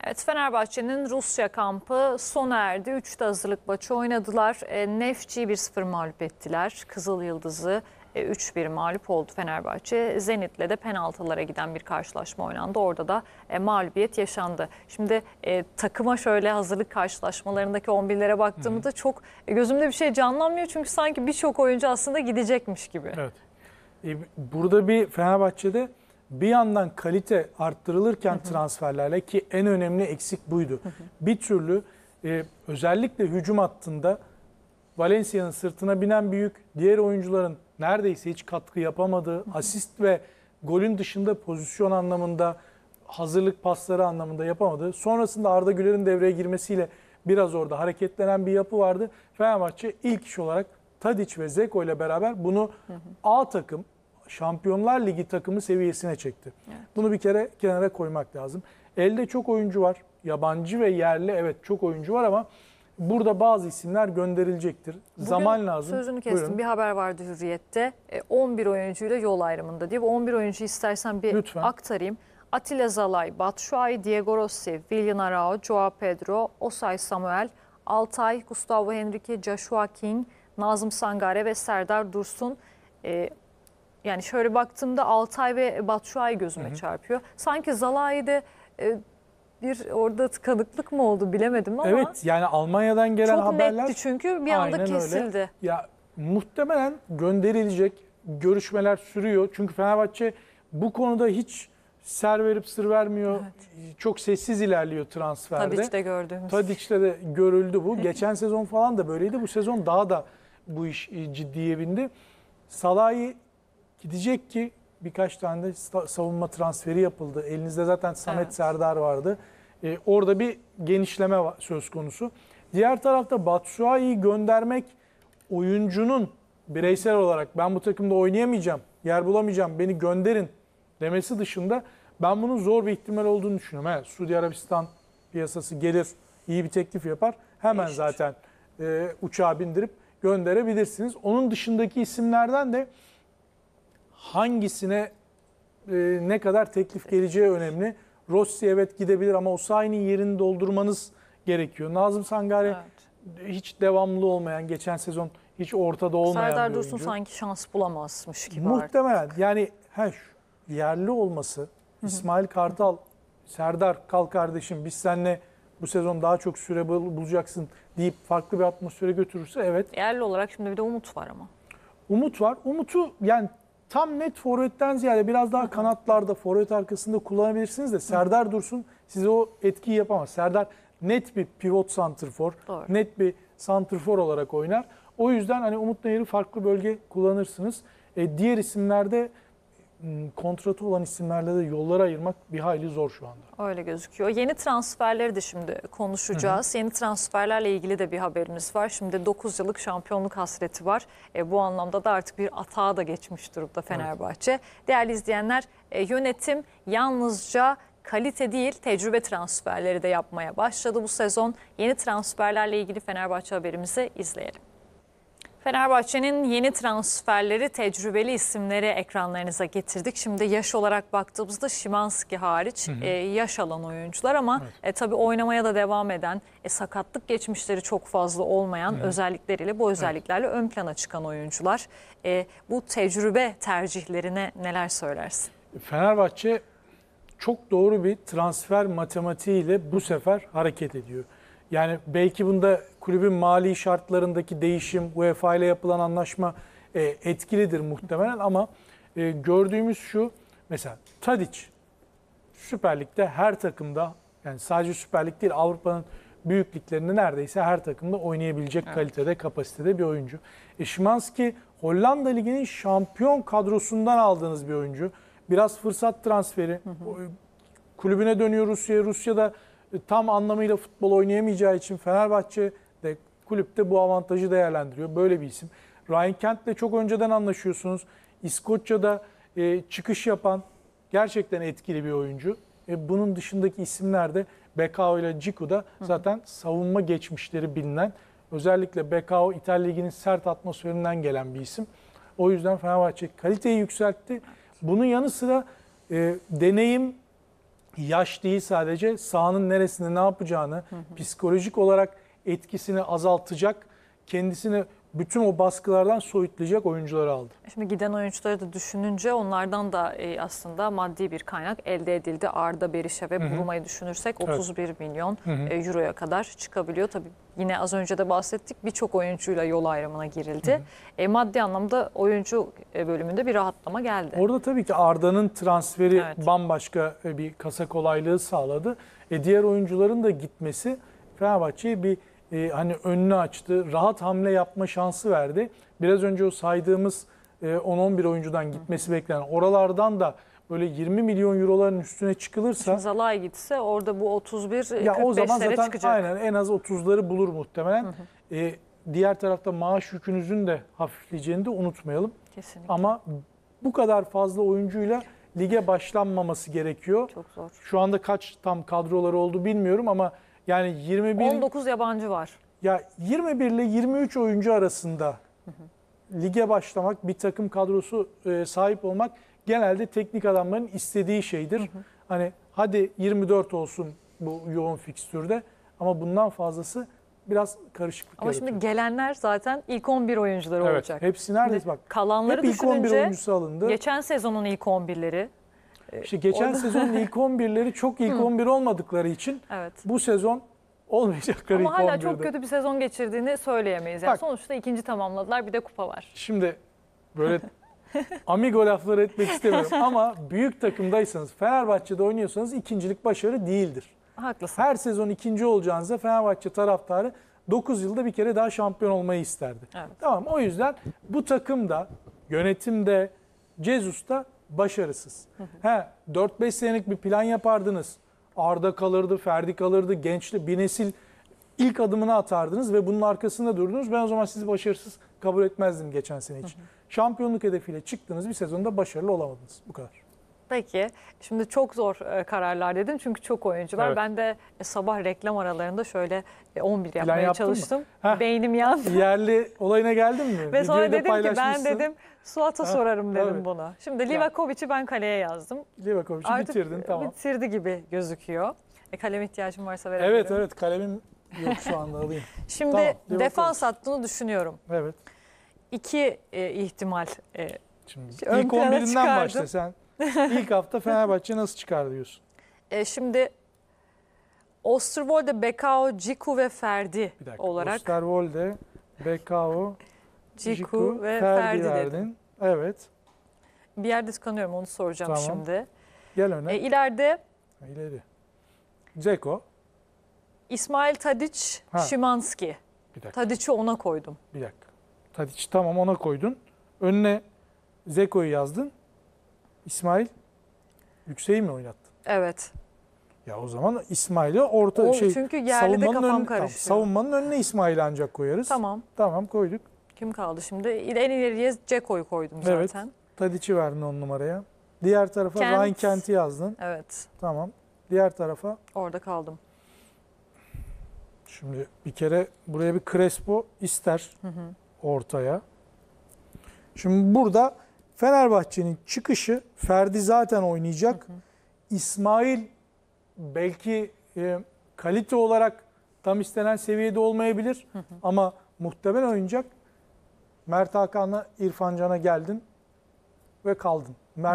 Evet, Fenerbahçe'nin Rusya kampı sona erdi. 3 de hazırlık maçı oynadılar. Nefçi'yi 1-0 mağlup ettiler. Kızıl Yıldız'ı 3-1 mağlup oldu Fenerbahçe. Zenit'le de penaltılara giden bir karşılaşma oynandı. Orada da mağlubiyet yaşandı. Şimdi takıma şöyle hazırlık karşılaşmalarındaki 11'lere baktığımda çok gözümde bir şey canlanmıyor. Çünkü sanki birçok oyuncu aslında gidecekmiş gibi. Evet. Burada bir Fenerbahçe'de bir yandan kalite arttırılırken transferlerle, ki en önemli eksik buydu. Bir türlü özellikle hücum hattında Valencia'nın sırtına binen büyük, diğer oyuncuların neredeyse hiç katkı yapamadığı, asist ve golün dışında pozisyon anlamında, hazırlık pasları anlamında yapamadığı, sonrasında Arda Güler'in devreye girmesiyle biraz orada hareketlenen bir yapı vardı. Fenerbahçe ilk iş olarak Tadic ve Dzeko ile beraber bunu A takım, Şampiyonlar Ligi takımı seviyesine çekti. Evet. Bunu bir kere kenara koymak lazım. Elde çok oyuncu var. Yabancı ve yerli, evet, çok oyuncu var ama burada bazı isimler gönderilecektir. Bugün zaman lazım. Sözünü kestim. Buyurun. Bir haber vardı Hürriyet'te. 11 oyuncuyla yol ayrımında diye. Bu 11 oyuncuyu istersen bir lütfen aktarayım. Atilla Zalay, Batshuayi, Diego Rossi, Willian Arao, Joao Pedro, Osay Samuel, Altay, Gustavo Henrique, Joshua King, Nazım Sangare ve Serdar Dursun. Yani şöyle baktığımda Altay ve Batshuayi gözüme çarpıyor. Sanki Zalai'de bir orada tıkanıklık mı oldu bilemedim ama. Evet, yani Almanya'dan gelen çok haberler netti çünkü bir anda kesildi. Öyle. Ya muhtemelen gönderilecek, görüşmeler sürüyor. Çünkü Fenerbahçe bu konuda hiç ser verip sır vermiyor. Evet. Çok sessiz ilerliyor transferde. Tadic'te gördüğümüz. Tadic'te de görüldü bu. Geçen sezon falan da böyleydi. Bu sezon daha da bu iş ciddiye bindi. Salah'ı gidecek ki birkaç tane de savunma transferi yapıldı. Elinizde zaten Samet, evet, Serdar vardı. Orada bir genişleme söz konusu. Diğer tarafta Batshuayi'yi göndermek, oyuncunun bireysel olarak ben bu takımda oynayamayacağım, yer bulamayacağım, beni gönderin demesi dışında ben bunun zor bir ihtimal olduğunu düşünüyorum. Evet, Suudi Arabistan piyasası gelir, iyi bir teklif yapar. Hemen zaten uçağa bindirip gönderebilirsiniz. Onun dışındaki isimlerden de hangisine ne kadar teklif geleceği önemli. Rossi evet gidebilir ama Osayi'nin yerini doldurmanız gerekiyor. Nazım Sangare, evet, hiç devamlı olmayan, geçen sezon hiç ortada olmayan Serdar bir Dursun oyuncu. sanki şans bulamazmış gibi. Muhtemelen artık. Yani yerli olması, İsmail Kartal, Serdar kal kardeşim biz seninle bu sezon daha çok süre bulacaksın deyip farklı bir atmosfere götürürse evet. Yerli olarak şimdi bir de Umut var ama. Umut var. Umut'u yani tam net forvetten ziyade biraz daha kanatlarda, forvet arkasında kullanabilirsiniz de Serdar Dursun size o etkiyi yapamaz. Serdar net bir pivot santrfor, net bir santrfor olarak oynar. O yüzden hani Umut Nayır'ı farklı bölge kullanırsınız. Diğer isimlerde, kontratı olan isimlerle de yolları ayırmak bir hayli zor şu anda. Öyle gözüküyor. Yeni transferleri de şimdi konuşacağız. Yeni transferlerle ilgili de bir haberimiz var. Şimdi 9 yıllık şampiyonluk hasreti var. Bu anlamda da artık bir atağa da geçmiş durumda Fenerbahçe. Evet. Değerli izleyenler, yönetim yalnızca kalite değil, tecrübe transferleri de yapmaya başladı bu sezon. Yeni transferlerle ilgili Fenerbahçe haberimizi izleyelim. Fenerbahçe'nin yeni transferleri, tecrübeli isimleri ekranlarınıza getirdik. Şimdi yaş olarak baktığımızda Szymański hariç yaş alan oyuncular ama evet, tabii oynamaya da devam eden, sakatlık geçmişleri çok fazla olmayan özellikleriyle, bu özelliklerle ön plana çıkan oyuncular. Bu tecrübe tercihlerine neler söylersin? Fenerbahçe çok doğru bir transfer matematiğiyle bu sefer hareket ediyor. Yani belki bunda kulübün mali şartlarındaki değişim, UEFA ile yapılan anlaşma etkilidir muhtemelen ama gördüğümüz şu, mesela Tadic Süper Lig'de her takımda, yani sadece Süper Lig değil Avrupa'nın büyük liglerinde neredeyse her takımda oynayabilecek kalitede, kapasitede bir oyuncu. Szymański Hollanda Ligi'nin şampiyon kadrosundan aldığınız bir oyuncu. Biraz fırsat transferi, kulübüne dönüyor Rusya'ya. Rusya'da tam anlamıyla futbol oynayamayacağı için Fenerbahçe de kulüpte bu avantajı değerlendiriyor. Böyle bir isim. Ryan Kent'le çok önceden anlaşıyorsunuz. İskoçya'da çıkış yapan gerçekten etkili bir oyuncu. Bunun dışındaki isimler de Bekao ile Ciku da zaten savunma geçmişleri bilinen. Özellikle Bekao İtalya Ligi'nin sert atmosferinden gelen bir isim. O yüzden Fenerbahçe kaliteyi yükseltti. Bunun yanı sıra deneyim yaş değil sadece, sahanın neresinde ne yapacağını, psikolojik olarak etkisini azaltacak, kendisini bütün o baskılardan soyutlayacak oyuncuları aldı. Şimdi giden oyuncuları da düşününce onlardan da aslında maddi bir kaynak elde edildi. Arda, Berisha ve Buruma'yı düşünürsek 31 milyon euroya kadar çıkabiliyor. Tabii yine az önce de bahsettik, birçok oyuncuyla yol ayrımına girildi. Maddi anlamda oyuncu bölümünde bir rahatlama geldi. Orada tabii ki Arda'nın transferi bambaşka bir kasa kolaylığı sağladı. Diğer oyuncuların da gitmesi Fenerbahçe'ye bir hani önünü açtı, rahat hamle yapma şansı verdi. Biraz önce o saydığımız 10-11 oyuncudan gitmesi beklenen, oralardan da böyle 20 milyon euroların üstüne çıkılırsa... Şimdi Zalai gitse orada bu 31-45'lere o zaman zaten çıkacak. aynen en az 30'ları bulur muhtemelen. Diğer tarafta maaş yükünüzün de hafifleyeceğini de unutmayalım. Kesinlikle. Ama bu kadar fazla oyuncuyla lige başlanmaması gerekiyor. Çok zor. Şu anda kaç tam kadroları oldu bilmiyorum ama yani 19 yabancı var. Ya 21 ile 23 oyuncu arasında lige başlamak, bir takım kadrosu sahip olmak genelde teknik adamların istediği şeydir. Hani hadi 24 olsun bu yoğun fikstürde ama bundan fazlası biraz karışıklık Ama yaratıyor. şimdi gelenler zaten ilk 11 oyuncuları Evet, olacak. hepsi neredeyse bak. Kalanları Hep ilk 11 düşününce oyuncusu alındı. geçen sezonun ilk 11'leri. İşte geçen sezonun ilk 11'leri çok ilk 11 olmadıkları için Evet. bu sezon olmayacakları Ama ilk hala 11'de. çok kötü bir sezon geçirdiğini söyleyemeyiz. Yani Bak, sonuçta ikinci tamamladılar, bir de kupa var. Şimdi böyle amigo lafları etmek istemiyorum ama büyük takımdaysanız, Fenerbahçe'de oynuyorsanız ikincilik başarı değildir. Haklısın. Her sezon ikinci olacağınıza Fenerbahçe taraftarı 9 yılda bir kere daha şampiyon olmayı isterdi. Evet. Tamam, o yüzden bu takımda, yönetimde, Cesus'ta başarısız. 4-5 senelik bir plan yapardınız. Arda kalırdı, Ferdi kalırdı, gençli bir nesil ilk adımını atardınız ve bunun arkasında durdunuz. Ben o zaman sizi başarısız kabul etmezdim geçen sene için. Şampiyonluk hedefiyle çıktığınız bir sezonda başarılı olamadınız. Bu kadar. Peki, şimdi çok zor kararlar dedin çünkü çok oyuncu var. Evet. Ben de sabah reklam aralarında şöyle 11 Plan yapmaya yaptın mı? çalıştım. Heh. Beynim yandı. Yerli olayına geldin mi? Ve sonra Videoyu da dedim ki ben paylaşmışsın. dedim Suat'a sorarım dedim tabii. bunu. Şimdi Livakovic'i ben kaleye yazdım. Livakovic'i Artık bitirdin, tamam. bitirdi gibi gözüküyor. Kalem ihtiyacım varsa verebilirim. Evet, kalemim yok şu anda, alayım. Şimdi Tamam, Livakovic. defans hattını düşünüyorum. Evet. İki ihtimal. Şimdi Ön ilk plana 11'inden çıkardım. başla sen. İlk hafta Fenerbahçe nasıl çıkar diyorsun? Şimdi Osterwolde, Bekao, Ciku ve Ferdi Bir dakika. olarak. Osterwolde, Bekao, Ciku ve Ferdi Ferdi verdin. dedim. Evet. Bir yerde tıkanıyorum, onu soracağım Tamam. şimdi. Gel öne. İleride İleri. Dzeko. İsmail Tadic, Ha. Szymanski. Bir dakika. Tadic'i ona koydum. Bir dakika. Tadic tamam, ona koydun. Önüne Dzeko'yu yazdın. İsmail Yüksek'i mi oynattın? Evet. Ya o zaman İsmail'i orta Çünkü yerli de kafam karışıyor. savunmanın önüne İsmail'i ancak koyarız. Tamam. Tamam, koyduk. Kim kaldı şimdi? En ileriye Ceko'yu koydum Evet. zaten. Tadic'i verdin 10 numaraya. Diğer tarafa Kent. Ryan Kent'i yazdın. Evet. Tamam. Diğer tarafa Orada kaldım. şimdi bir kere buraya bir Crespo ister ortaya. Şimdi burada Fenerbahçe'nin çıkışı, Ferdi zaten oynayacak. İsmail belki kalite olarak tam istenen seviyede olmayabilir ama muhtemelen oynayacak. Mert Hakan'la İrfan Can'a geldin ve kaldın.